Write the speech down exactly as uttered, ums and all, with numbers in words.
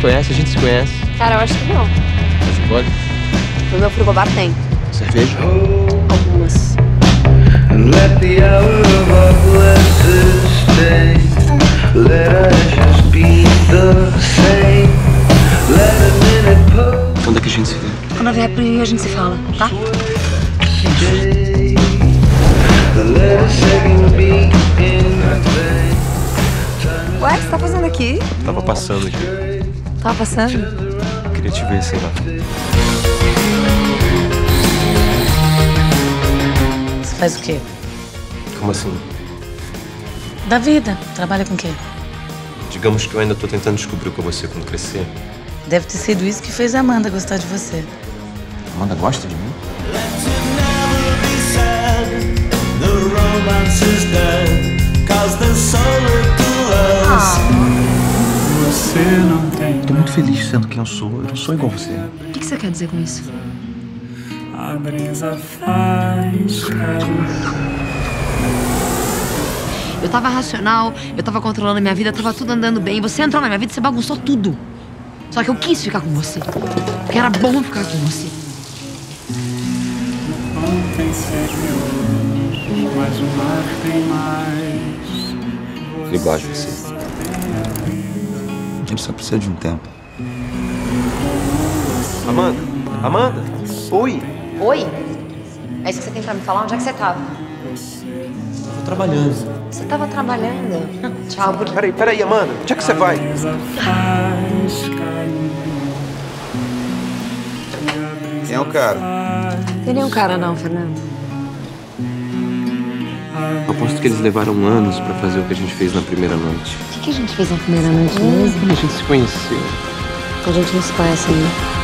conhece? A gente se conhece. Cara, eu acho que não. Você pode? No meu frigobar tem. Cerveja? Algumas. Let the hour of our letters stay. Let us just be the same. Let a minute pose. Quando é que a gente se vê? Quando eu vier pro Rio, a gente se fala, tá? Let a second beat in the vein. Ué, o que você tá fazendo aqui? Tava passando aqui. Tava passando? Queria te ver, sei lá. Você faz o quê? Como assim? Da vida. Trabalha com o quê? Digamos que eu ainda tô tentando descobrir o que eu vou ser quando crescer. Deve ter sido isso que fez a Amanda gostar de você. Amanda gosta de mim? Você não tem. Tô muito feliz sendo quem eu sou. Eu não sou igual você. O que, que você quer dizer com isso? A brisa faz carinho. Eu tava racional, eu tava controlando a minha vida, tava tudo andando bem. Você entrou na minha vida e você bagunçou tudo. Só que eu quis ficar com você. Porque era bom ficar com você. Ontem seguiu, mas o mar tem mais. Eu gosto de você. A gente só precisa de um tempo. Amanda? Amanda? Oi! Oi? É isso que você tem pra me falar? Onde é que você tava? Eu tô trabalhando. Você tava trabalhando. Tchau, Bruno. Peraí, peraí, Amanda. Onde é que você vai? Quem é o cara? Tem nenhum cara não, Fernando. Eu aposto que eles levaram anos pra fazer o que a gente fez na primeira noite. O que, que a gente fez na primeira noite mesmo? Quando a gente se conheceu. A gente não se conhece ainda.